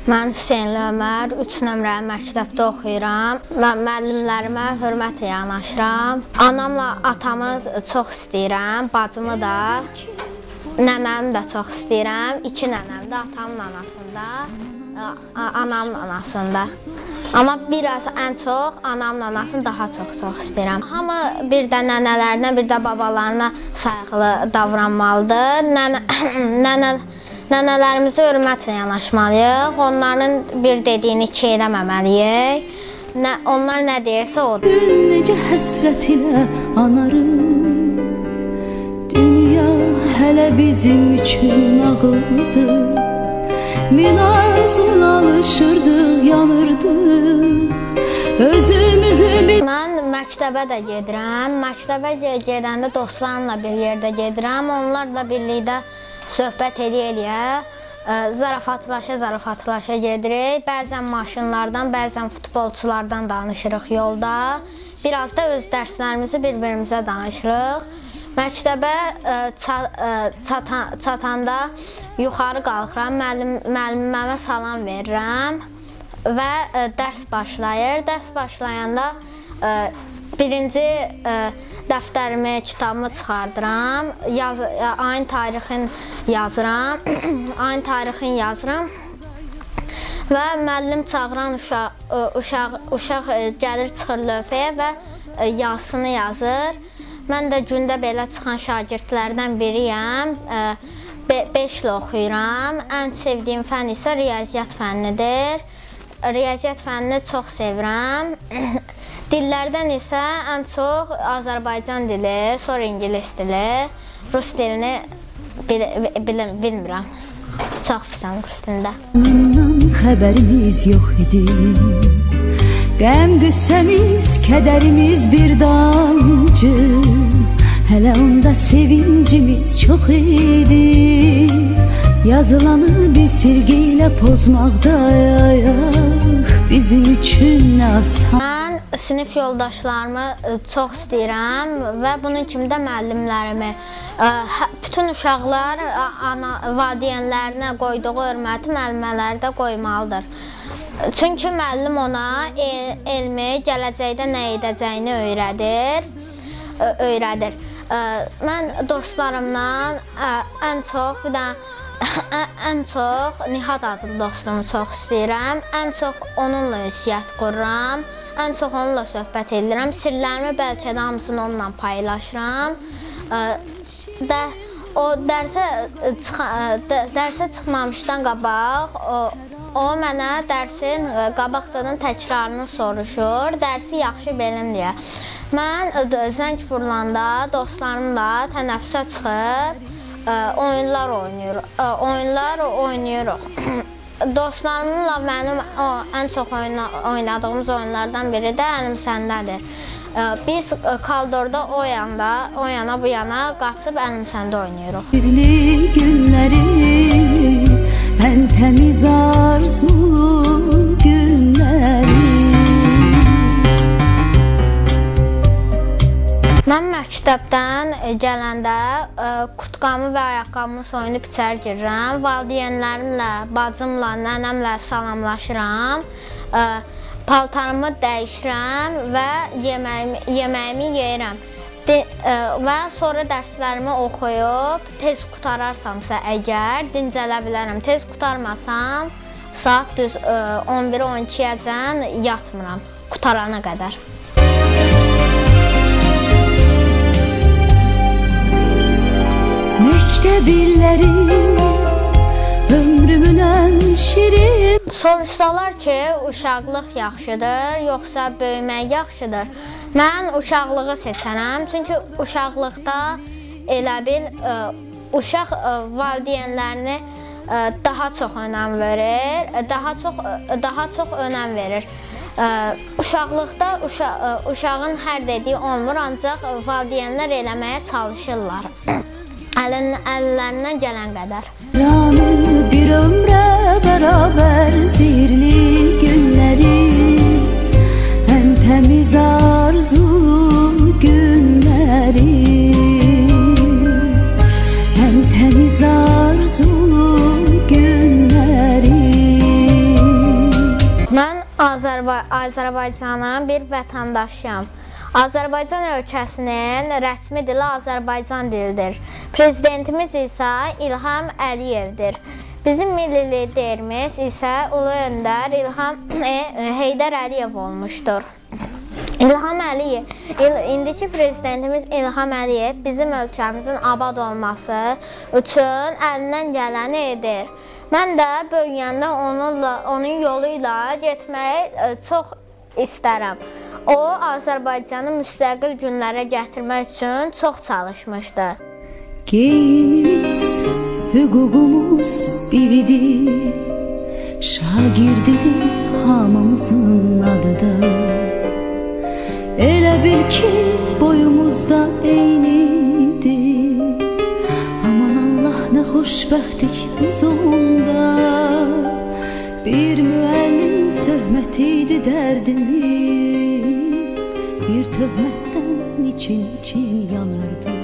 Mən Hüseynli Ömər, 3 nömrəli məktəbdə oxuyuram. Mən müəllimlərimə hörmətlə yanaşıram. Anamla atamı çox istəyirəm, bacımı da, nənəmi də çox istəyirəm. 2 nənəm də atamın anasında, anamın anasında. Amma biraz ən çox anamın anasını daha çox istəyirəm. Hamı bir də nənələrinə, bir də babalarına sayğılı davranmalıdır. Nənələrimizə hörmətlə yanaşmalıyıq, onların bir dediyini iki eləməməliyik. Onlar nə deyirsə odur. Necə həsrət ilə anarım, dünya hələ bizim üçün nağıldır. Min arzuna alışırdıq, yanırdıq, özümüzü Mən məktəbə də gedirəm. Məktəbə gedəndə dostlarımla bir yerdə gedirəm. Onlarla birlikdə söhbət eləyə-eləyə, zarafatlaşa gedirik. Bəzən maşınlardan, bəzən futbolçulardan danışırıq yolda. Biraz da öz dərslərimizi bir-birimizə danışırıq. Məktəbə çatanda yuxarı qalxıram, müəllimlərimə salam verirəm və dərs başlayır. Dərs başlayanda birinci dəftərimi, kitabımı çıxardıram, ayın tarixini yazıram, və müəllim çağıran uşaq gəlir, çıxır lövhəyə və yazısını yazır. Mən də gündə belə çıxan şagirdlərdən biriyəm, 5 ilə oxuyuram. Ən sevdiyim fənn isə riyaziyyat fənnidir. Riyaziyyat fənnini çox sevirəm. Dillərdən isə ən çox Azərbaycan dili, sonra ingilis dili, rus dilini bilmirəm. Çox pisəm rus dilində. Xəbərimiz yox idi, qəm qüssəmiz, kədərimiz bir damcı, hələ onda sevincimiz çox idi. Yazılanı bir silgi ilə pozmaqdayıq, bizim üçün nə asan. Sinif yoldaşlarımı çox istəyirəm və bunun kimi də müəllimlərimi. Bütün uşaqlar valideynlərinə qoyduğu hörməti müəllimələri də qoymalıdır. Çünki müəllim ona elmi, gələcəkdə nə edəcəyini öyrədir. Mən dostlarımdan ən çox Nihat adlı dostumu çox istəyirəm. Ən çox onunla ünsiyyət qururam. Ən çox onunla söhbət edirəm. Sirlərimi bəlkə də hamısını onunla paylaşıram. O dərsə çıxmamışdan qabaq, o mənə dərsin qabaqcadan təkrarını soruşur, dərsi yaxşı bilim deyə. Mən zəng vurulanda dostlarımla tənəffüsə çıxıb oyunlar oynayırıq. Dostlarımla mənim ən çox oynadığımız oyunlardan biri də Əlim Səndədir. Biz koridorda o yana bu yana qaçıb Əlim Səndə oynayırıq. Birli günləri, ən təmiz arzulu günləri. Mən məktəbdən gələndə kurtqamı və ayaqqabımı soyunub içəri girirəm. Valideynlərimlə, bacımla, nənəmlə salamlaşıram. Paltarımı dəyişirəm və yeməyimi yeyirəm. Və sonra dərslərimi oxuyub, tez qutararsamsa əgər dincələ bilərəm. Tez qutarmasam, saat düz 11-12-yəcən yatmıram, qutarana qədər. Məktəb illəri ömrümün ən şirin. Soruşsalar ki, uşaqlıq yaxşıdır, yoxsa böyümək yaxşıdır? Mən uşaqlığı seçərəm, çünki uşaqlıqda elə bil uşaq valideynlərini daha çox önəm verir, daha çox önəm verir. Uşaqlıqda uşağın hər dediyi olmur, ancaq valideynlər eləməyə çalışırlar. Əllərindən gələn qədər. Yanı bir ömrə bərabər sirli günləri, ən təmiz arzulu günləri, ən təmiz arzulu günləri. Azərbaycanın bir vətəndaşıyam. Azərbaycan ölkəsinin rəsmi dili Azərbaycan dilidir. Prezidentimiz isə İlham Əliyevdir. Bizim milli liderimiz isə Ulu Öndər Heydər Əliyev olmuşdur. İlham Əliyev, indiki prezidentimiz İlham Əliyev bizim ölkəmizin abad olması üçün əlindən gələni edir. Mən də böyüyəndə onun yoluyla getməyi çox istərəm. O, Azərbaycanı müstəqil günlərə gətirmək üçün çox çalışmışdı. Geyimimiz, hüququmuz biridir, şagirdidir hamımızın adıda. Elə bil ki boyumuzda eynidir, aman Allah nə xoşbəxtlik biz onda. Bir müəllim töhməti idi dərdimiz, bir töhmətdən için yanardı.